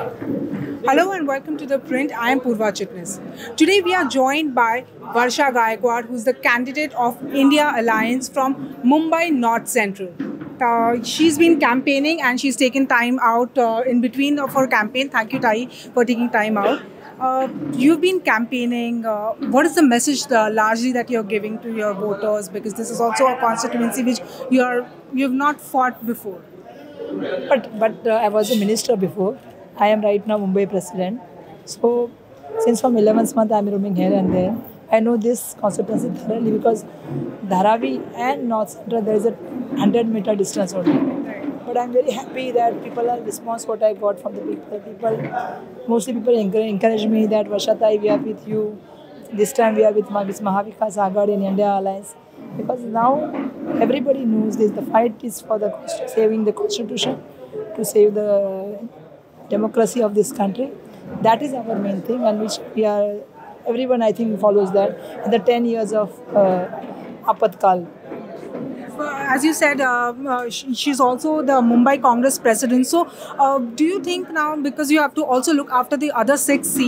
Hello and welcome to The Print. I am Purva Chitnis. Today we are joined by Varsha Gaikwad, who is the candidate of India Alliance from Mumbai North Central. She's been campaigning and she's taken time out in between of her campaign. Thank you, Tai, for taking time out. You've been campaigning. What is the message largely that you're giving to your voters? Because this is also a constituency which you've not fought before. But I was a minister before. I am right now Mumbai president. So since from 11th month I am roaming here and there. I know this constituency thoroughly because Dharavi and North Central there is a 100-meter distance only. But I am very happy that people are response what I got from the people. Mostly people encourage me that Varshatai we are with you. This time we are with Mahavikas Agad in India Alliance. Because now everybody knows this. The fight is for the saving the constitution, to save the democracy of this country. That is our main thing, and which we are. Everyone, I think, follows that. In the 10 years of Apatkal. As you said, she's also the Mumbai Congress president. So, do you think now, because you have to also look after the other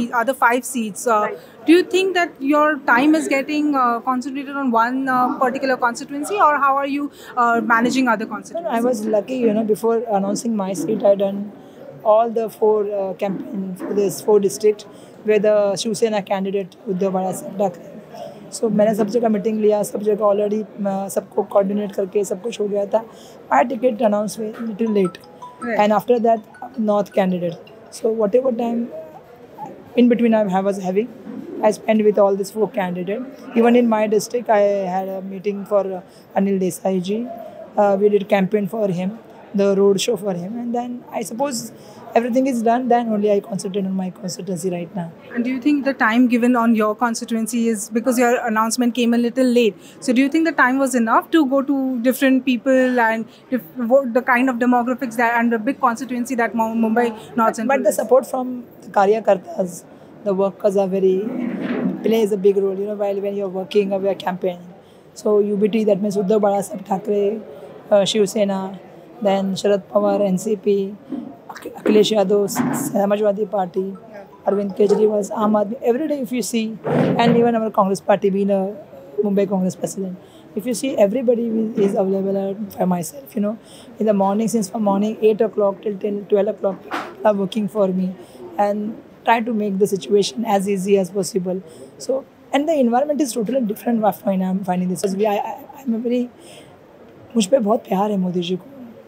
5 seats, do you think that your time is getting concentrated on one particular constituency, or how are you managing other constituencies? I was lucky, before announcing my seat, I done all the 4 campaigns for this 4 district where the Shiv Sena candidate Uddhav Thackeray. So मैंने सब जगह meeting लिया, सब जगह already सबको coordinate करके सब कुछ हो गया था. My ticket announced little late, and after that North candidate. So whatever time in between I was having, I spent with all these 4 candidates. Even in my district, I had a meeting for Anil Desai ji. We did campaign for him, the road show for him, and then I suppose everything is done. Then only I concentrate on my constituency right now. And do you think the time given on your constituency is because your announcement came a little late? So do you think the time was enough to go to different people and the kind of demographics that and the big constituency that Mumbai North Central? But the support from the Karyakartas, the workers are plays a big role. While when you're working or you're campaigning. So UBT, that means Uddhav Balasaheb Thackeray, Shiv Sena, then Sharad Pawar, NCP, Akhilesh Yadav, Samajwadi Party, Arvind Kejriwal, Aam Aadmi. Every day if you see, and even our Congress Party being a Mumbai Congress president, if you see everybody is available for myself, in the morning, since from morning 8 o'clock till 12 o'clock, people are working for me and try to make the situation as easy as possible. So, and the environment is totally different. I'm finding this. I'm a very, मुझ पे बहुत प्यार है मोदी जी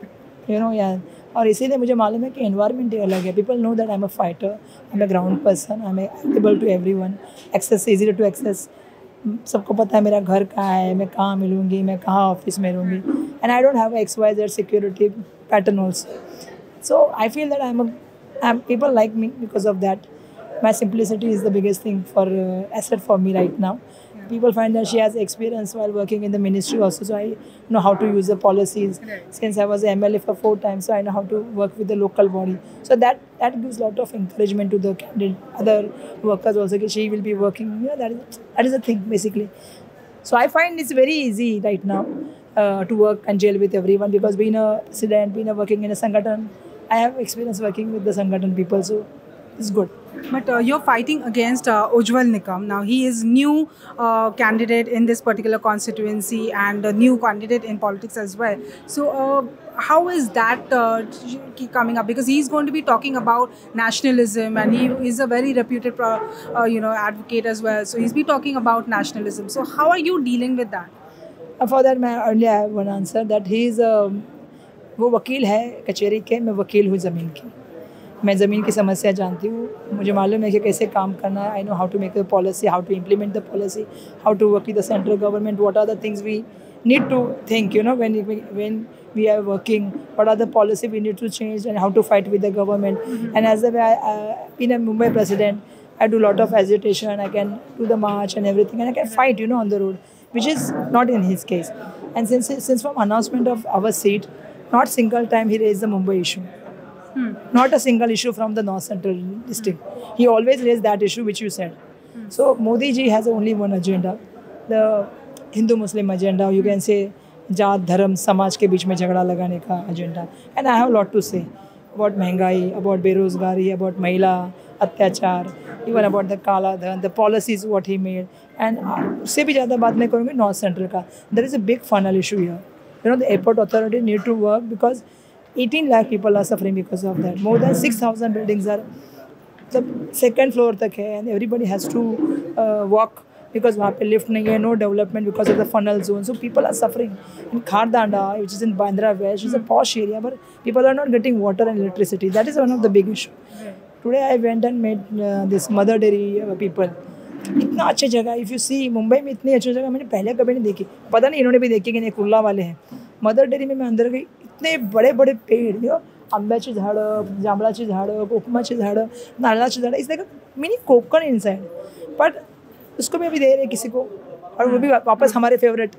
को, और इसीलिए मुझे मालूम है कि एनवायरनमेंट अलग है. People know that I am a fighter, I am a ground person, I am able to everyone, access easy to access. सबको पता है मेरा घर कहाँ है, मैं कहाँ मिलूँगी, मैं कहाँ ऑफिस में रहूँगी, and I don't have XYZ security pattern also. So I feel that I am people like me because of that. My simplicity is the biggest thing for asset for me right now. People find that she has experience while working in the ministry also, so I know how to use the policies. Since I was MLA for 4 times, so I know how to work with the local body. So that gives a lot of encouragement to the candidate, other workers also. She will be working. That is the thing basically. So I find it's very easy right now to work and gel with everyone, because being a president, working in a Sangathan, I have experience working with the Sangathan people, so it's good. But you're fighting against Ujjwal Nikam. Now, he is new candidate in this particular constituency and a new candidate in politics as well. So, how is that coming up? Because he's going to be talking about nationalism, and he is a very reputed, advocate as well. So, he's be talking about nationalism. So, how are you dealing with that? For that, I only have one answer, that he is वो वकील है कचहरी के, मैं वकील हूँ ज़मीन की. मैं ज़मीन की समस्या जानती हूँ, मुझे मालूम है कि कैसे काम करना है. I know how to make the policy, how to implement the policy, how to work with the central government, what are the things we need to think, when we are working, what are the policy we need to change and how to fight with the government. And as the way being a Mumbai president, I do a lot of agitation. I can do the march and everything, and I can fight, on the road, which is not in his case. And since from announcement of our seat, not single time he raised the Mumbai issue. Not a single issue from the North Central district. He always raised that issue which you said. So Modi ji has only one agenda, the Hindu-Muslim agenda. You can say जात धर्म समाज के बीच में झगड़ा लगाने का agenda. And I have a lot to say. about महंगाई, about बेरोजगारी, about महिला अत्याचार, even about the काला धन, the policies what he made, and उससे भी ज़्यादा बात मैं करूँगी नॉर्थ सेंट्रल का. There is a big funnel issue here. You know, the airport authority need to work because 18 lakh people are suffering because of that. More than 6,000 buildings are मतलब second floor तक है, and everybody has to walk because वहाँ पे lift नहीं है, no development because of the funnel zone. So people are suffering. In Khardanda, which is in Bandra West, which is a posh area, but people are not getting water and electricity. That is one of the big issue. Today I went and met this Mother Dairy people. इतना अच्छी जगह, if you see Mumbai में इतनी अच्छी जगह मैंने पहले कभी नहीं देखी. पता नहीं इन्होंने भी देखी कि नहीं, कुर्ला वाले हैं. मदर डेअरी में मैं अंदर गई, इतने बड़े बड़े पेड़, आंब्याची झाडं, जांभळाची झाडं, कोकमाची झाडं, नारळाची झाडं, is like mini Konkan inside. But उसको भी अभी दे रहे किसी को, और वो भी वापस हमारे फेवरेट,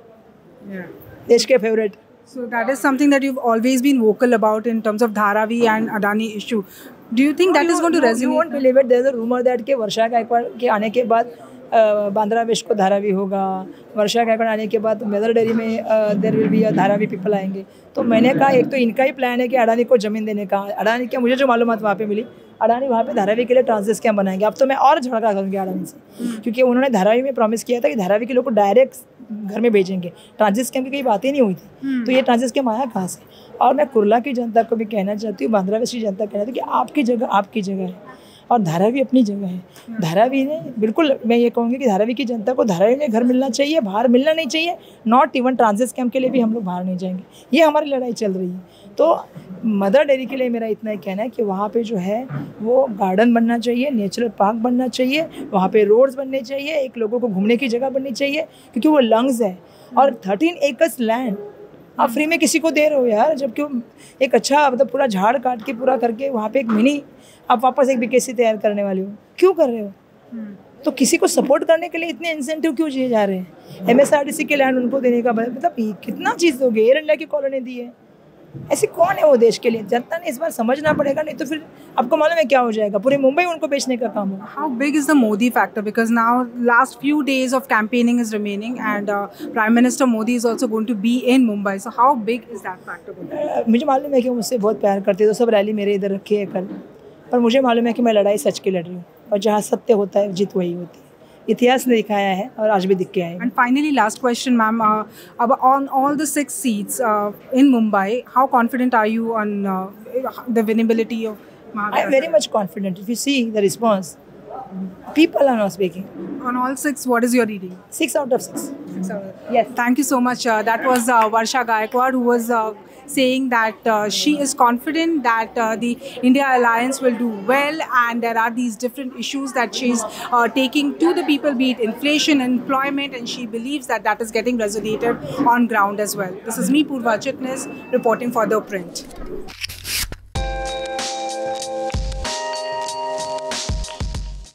देश के favourite. So that is something that you've always been vocal about in terms of Dharavi and Adani issue. Do you think that is going to resonate? You won't believe it. There is a rumor that कि वर्षा गायकवाड़ के आने के बाद Bandra waste को धारावी होगा, वर्षा गायकवाड़ आने के बाद मदर डेयरी में there will be a Dharavi people आएंगे. तो मैंने कहा एक तो इनका ही प्लान है कि अडानी को ज़मीन देने का. अडानी क्या, मुझे जो मालूमात वहाँ पे मिली, अडानी वहाँ पे धारावी के लिए ट्रांजिट स्कैम बनाएंगे. अब तो मैं और झगड़ा करूँगी अडानी से, क्योंकि उन्होंने धारावी में प्रॉमिस किया था कि धारावी के लोग को डायरेक्ट घर में भेजेंगे. ट्रांजिट स्कैम की कई बातें नहीं हुई थी, तो ये ट्रांजिट स्कैम आया कहाँ से. और मैं कुर्ला की जनता को भी कहना चाहती हूँ, बांद्रा वेस्ट की जनता कहना चाहती हूँ कि आपकी जगह है और धारावी अपनी जगह है. धारावी ने बिल्कुल, मैं ये कहूँगी कि धारावी की जनता को धारावी में घर मिलना चाहिए, बाहर मिलना नहीं चाहिए. नॉट इवन ट्रांजिट स्कैम के लिए भी हम लोग बाहर नहीं जाएंगे. ये हमारी लड़ाई चल रही है. तो मदर डेयरी के लिए मेरा इतना ही कहना है कि वहाँ पे जो है वो गार्डन बनना चाहिए, नेचुरल पार्क बनना चाहिए, वहाँ पे रोड्स बनने चाहिए, एक लोगों को घूमने की जगह बननी चाहिए, क्योंकि वो लंग्स है. और 13 एकर्स लैंड आप फ्री में किसी को दे रहे हो यार, जबकि एक अच्छा मतलब पूरा झाड़ काट के पूरा करके वहाँ पे एक मिनी आप वापस एक बीकेसी तैयार करने वाले हो, क्यों कर रहे हो? तो किसी को सपोर्ट करने के लिए इतने इंसेंटिव क्यों दिए जा रहे हैं? MSRDC के लैंड उनको देने का मतलब कितना चीज़ दोगे? एयर इंडिया की कॉलोनी दी है, ऐसे कौन है वो देश के लिए? जनता ने इस बार समझना पड़ेगा, नहीं तो फिर आपको मालूम है क्या हो जाएगा, पूरे मुंबई उनको बेचने का काम होगा. How big is the Modi factor? Because now last few days of campaigning is remaining, and Prime Minister Modi is also going to be in Mumbai. So how big is that factor going to be? मुझे मालूम है कि मुझसे बहुत प्यार करते, तो सब रैली मेरे इधर रखी है कल. पर मुझे मालूम है कि मैं लड़ाई सच की लड़ रही हूँ, और जहाँ सत्य होता है जीत वही होती है. इतिहास ने दिखाया है और आज भी दिख के आएगा. And finally, last question, ma'am. On all the 6 seats in Mumbai, how confident are you on the winnability of Mahagar? I am very much confident. If you see the response, people are not speaking. On all 6, what is your reading? 6 out of 6. Yes. Thank you so much. That was Varsha Gaikwad, who was saying that she is confident that the India Alliance will do well, and there are these different issues that she's taking to the people, be it inflation, employment, and she believes that that is getting resonated on ground as well. This is me, Purva Chitnis, reporting for The Print.